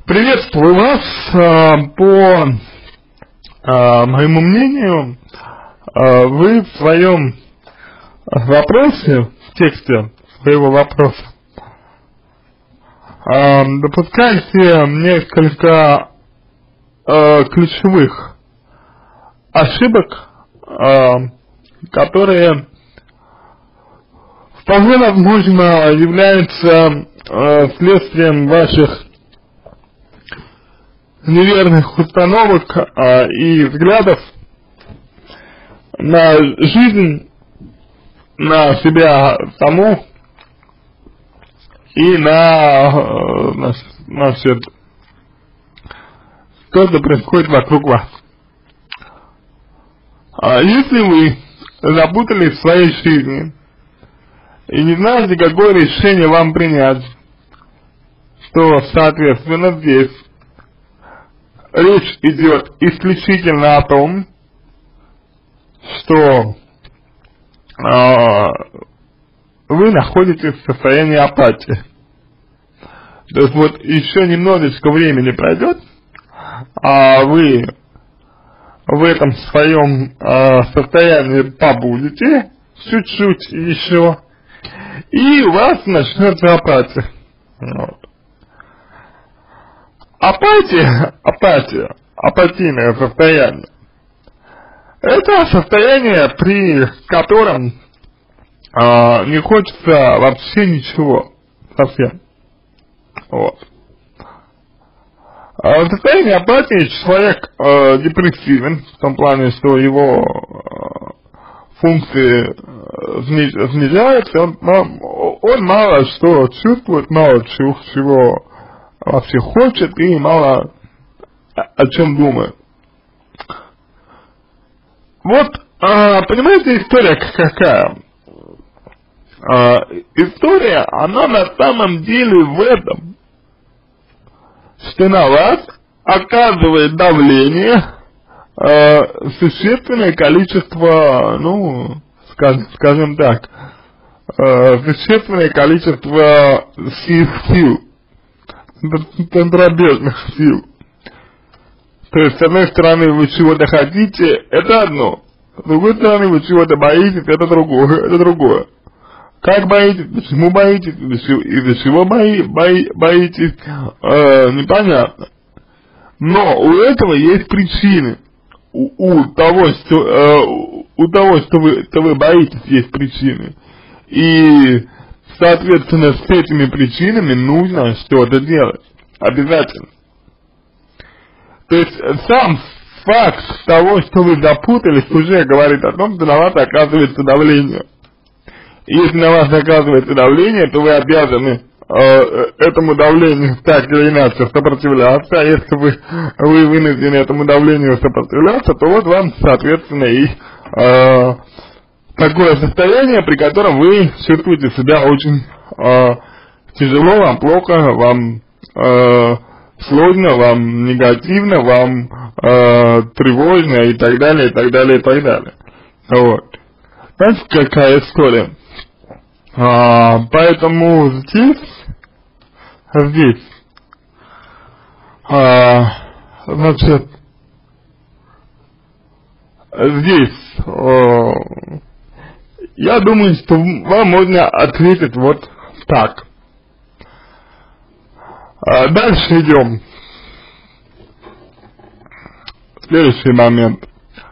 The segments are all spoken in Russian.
Приветствую вас. По моему мнению, вы в своем вопросе, в тексте своего вопроса, допускаете несколько ключевых ошибок, которые вполне возможно являются следствием ваших неверных установок и взглядов на жизнь, на себя саму и на все то, что происходит вокруг вас. Если вы запутались в своей жизни и не знаете, какое решение вам принять, то, соответственно, здесь речь идет исключительно о том, что вы находитесь в состоянии апатии. То есть вот еще немножечко времени пройдет, а вы в этом своем состоянии побудете чуть-чуть еще, и у вас начнется апатия. Вот. Апатийное состояние. Это состояние, при котором не хочется вообще ничего совсем. Вот. В состоянии апатии человек депрессивен, в том плане, что его функции снижаются, он мало что чувствует, мало чего вообще хочет и мало о чем думает. Вот, понимаете, история какая? История, она на самом деле в этом, что на вас оказывает давление существенное количество, скажем так, существенное количество сил, центробежных сил. То есть, с одной стороны, вы чего-то хотите, это одно. С другой стороны, вы чего-то боитесь, это другое. Как боитесь, почему боитесь, из-за чего боитесь, непонятно. Но у этого есть причины. У того, что вы боитесь, есть причины. И, соответственно, с этими причинами нужно что-то делать. Обязательно. То есть сам факт того, что вы запутались, уже говорит о том, что на вас оказывается давление. И если на вас оказывается давление, то вы обязаны этому давлению так или иначе сопротивляться. А если вы вынуждены этому давлению сопротивляться, то вот вам, соответственно, и такое состояние, при котором вы чувствуете себя очень тяжело, вам плохо, вам сложно, вам негативно, вам тревожно и так далее, и так далее, и так далее. Вот. Знаете, какая история? Поэтому здесь, я думаю, что вам можно ответить вот так. Дальше идем. Следующий момент.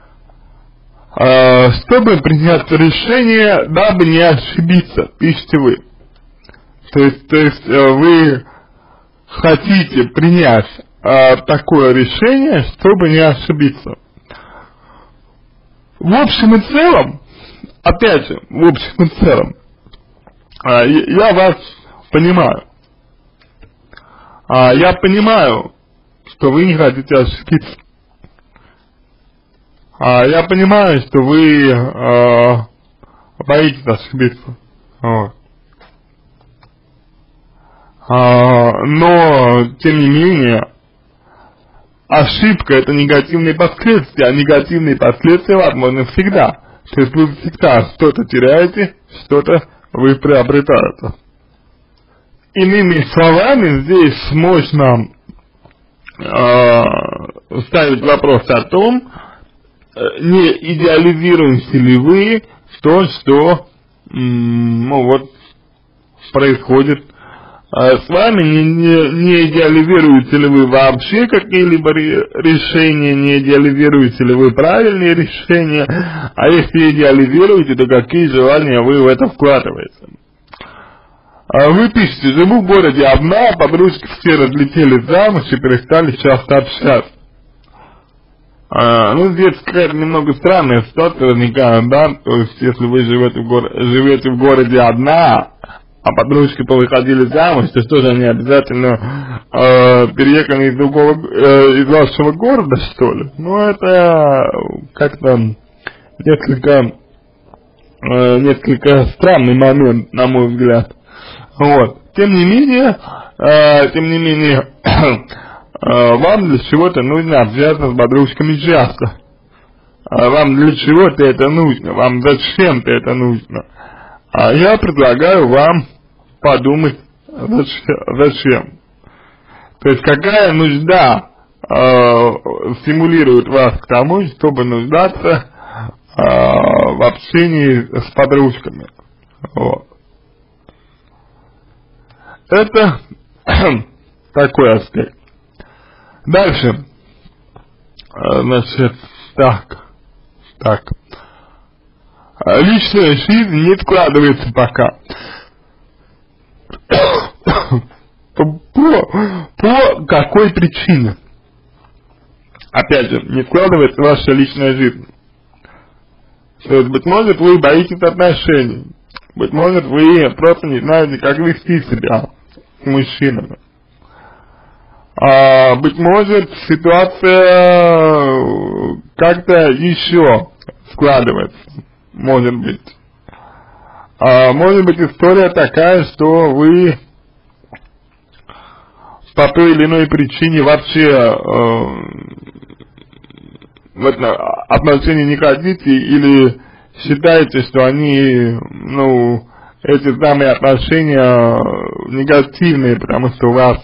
Чтобы принять решение, дабы не ошибиться, пишите вы. То есть вы хотите принять такое решение, чтобы не ошибиться. В общем и целом, опять же, в общем и целом, я вас понимаю. Я понимаю, что вы не хотите ошибиться. Я понимаю, что вы боитесь ошибиться. Вот. Но, тем не менее, ошибка — это негативные последствия, а негативные последствия возможны всегда. То есть вы всегда что-то теряете, что-то вы приобретаете. Иными словами, здесь можно ставить вопрос о том, не идеализируете ли вы то, что, ну вот, происходит с вами, не идеализируете ли вы вообще какие-либо решения, не идеализируете ли вы правильные решения, а если идеализируете, то какие желания вы в это вкладываете. Вы пишете: живу в городе одна, подружки все разлетелись замуж и перестали часто общаться. Ну, здесь какая-то немного странная ситуация возникает, да, то есть, если вы живете в городе одна, а подружки повыходили замуж, то что же они обязательно переехали из вашего города, что ли? Ну, это как-то несколько странный момент, на мой взгляд. Вот. Тем не менее, вам для чего-то нужно общаться с подружками часто. Вам для чего-то это нужно, вам зачем-то это нужно. А я предлагаю вам подумать, зачем. То есть какая нужда стимулирует вас к тому, чтобы нуждаться в общении с подружками. Вот. Это такой аспект. Дальше. Значит, так. Личная жизнь не складывается пока. По какой причине? Опять же, не складывается ваша личная жизнь. То есть, быть может, вы боитесь отношений. Быть может, вы просто не знаете, как вести себя с мужчинами. Быть может, ситуация как-то еще складывается. Может быть. Может быть, история такая, что вы по той или иной причине вообще в отношения не хотите или считаете, что они, ну, эти самые отношения негативные, потому что у вас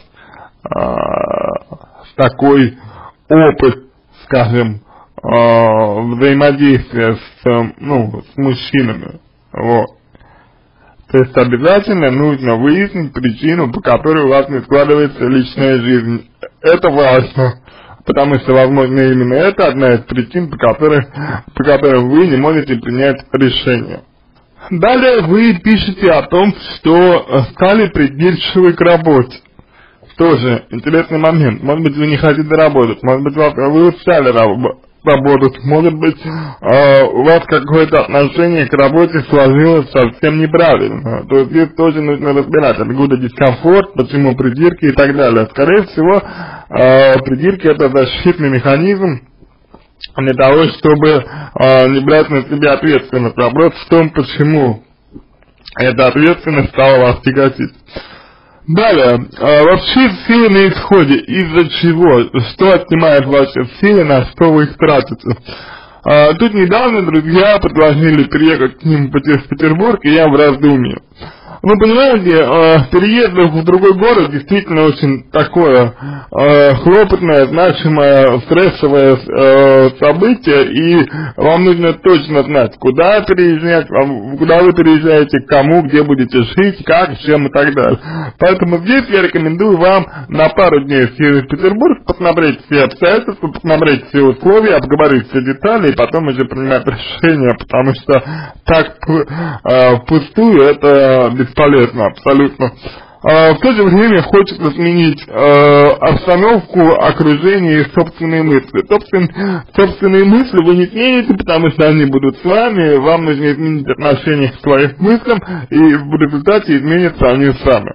такой опыт, скажем, взаимодействия с мужчинами. Вот. То есть обязательно нужно выяснить причину, по которой у вас не складывается личная жизнь. Это важно, потому что, возможно, именно это одна из причин, по которой вы не можете принять решение. Далее вы пишете о том, что стали придирчивы к работе. Тоже интересный момент. Может быть, вы не хотите работать, может быть, вы устали работать, может быть, у вас какое-то отношение к работе сложилось совсем неправильно. То есть здесь тоже нужно разбирать, откуда дискомфорт, почему придирки и так далее. Скорее всего, придирки — это защитный механизм для того, чтобы не брать на себя ответственность. Вопрос в том, почему эта ответственность стала вас тяготить. Далее, вообще силы на исходе, из-за чего, что отнимает ваши силы, на что вы их тратите. Тут недавно друзья предложили переехать к ним в Петербург, и я в раздумье. Вы понимаете, переезд в другой город действительно очень такое хлопотное, значимое, стрессовое событие, и вам нужно точно знать, куда переезжать, куда вы переезжаете, к кому, где будете жить, как, чем и так далее. Поэтому здесь я рекомендую вам на пару дней съездить в Петербург, посмотреть все обстоятельства, посмотреть все условия, обговорить все детали, и потом уже принимать решение, потому что так впустую это бесполезно абсолютно. В то же время хочется сменить обстановку, окружение и собственные мысли. Собственные мысли вы не смените, потому что они будут с вами, вам нужно изменить отношение к своим мыслям, и в результате изменятся они сами.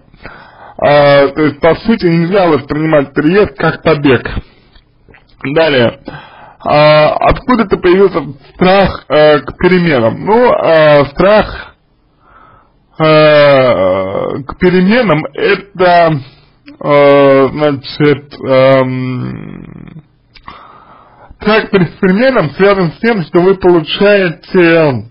То есть, по сути, нельзя воспринимать переезд как побег. Далее. Откуда-то появился страх к переменам. Ну, страх к переменам — это, значит, страх перед переменам связан с тем, что вы получаете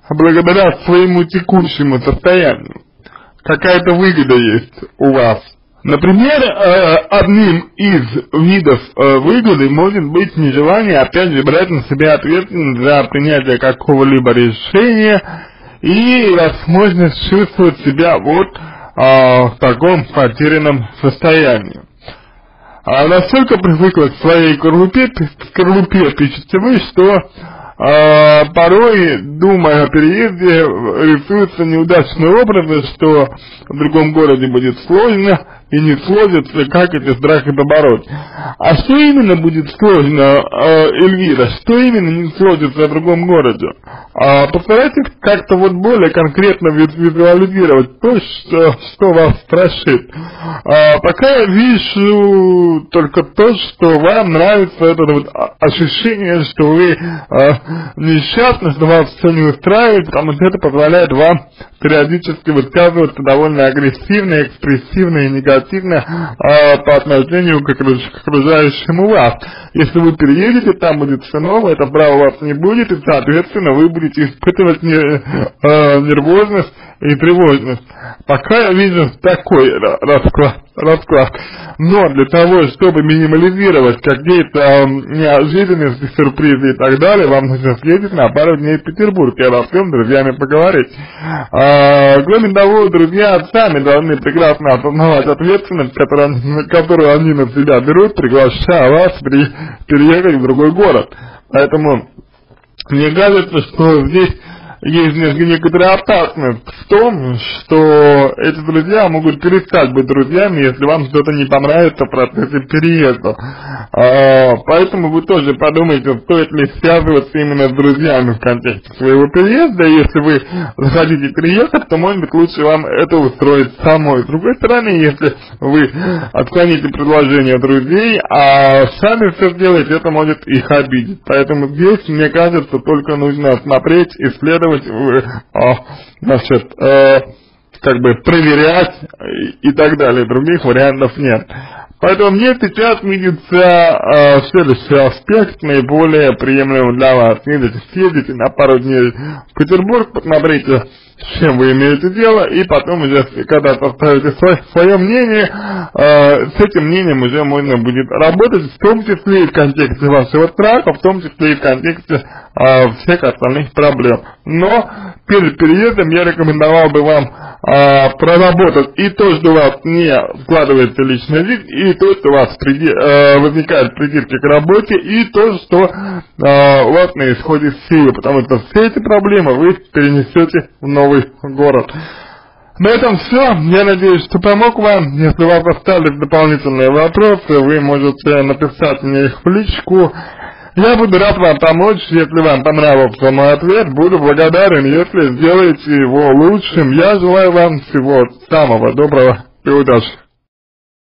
благодаря своему текущему состоянию. Какая-то выгода есть у вас Например, одним из видов выгоды может быть нежелание, опять же, брать на себя ответственность за принятие какого-либо решения и возможность чувствовать себя вот в таком потерянном состоянии. Настолько привыкла к своей скорлупе, пишете вы, что порой, думая о переезде, рисуются неудачные образы, что в другом городе будет сложно и не сложится, как эти страхи побороть. А что именно будет сложно, Эльвира, что именно не сложится в другом городе? Постарайтесь как-то вот более конкретно визуализировать то, что вас страшит. Пока я вижу только то, что вам нравится это вот ощущение, что вы несчастны, что вас все не устраивает, потому что это позволяет вам периодически высказываться довольно агрессивно, экспрессивно и негативно по отношению к окружающему вас. Если вы переедете, там будет все новое, это право у вас не будет, и, соответственно, вы будете испытывать нервозность и тревожность. Пока я вижу такой расклад. Но для того, чтобы минимализировать какие-то неожиданности, сюрпризы и так далее, вам нужно съездить на пару дней в Петербург и обо всем с друзьями поговорить. Кроме того, друзья сами должны прекрасно осознавать ответственность, которую они на себя берут, приглашая вас переехать в другой город. Поэтому мне кажется, что здесь есть некоторая опасность в том, что эти друзья могут перестать быть друзьями, если вам что-то не понравится в процессе переезда. Поэтому вы тоже подумайте, стоит ли связываться именно с друзьями в контексте своего переезда. Если вы захотите переехать, то, может быть, лучше вам это устроить самой. С другой стороны, если вы отклоните предложение друзей, а сами все сделаете, это может их обидеть. Поэтому здесь, мне кажется, только нужно смотреть, исследовать, как бы проверять и так далее, других вариантов нет. Поэтому мне сейчас видится следующий аспект, наиболее приемлемый для вас. Съездите на пару дней в Петербург, посмотрите, с чем вы имеете дело, и потом уже, когда составите свое мнение, с этим мнением уже можно будет работать, в том числе и в контексте вашего страха, в том числе и в контексте всех остальных проблем. Но перед переездом я рекомендовал бы вам проработать и то, что у вас не складывается личная жизнь, и то, что у вас возникают придирки к работе, и то, что у вас на исходе силы, потому что все эти проблемы вы перенесете в новый город. На этом все. Я надеюсь, что помог вам. Если у вас остались дополнительные вопросы, вы можете написать мне их в личку. Я буду рад вам помочь. Если вам понравился мой ответ, буду благодарен, если сделаете его лучшим. Я желаю вам всего самого доброго и удачи.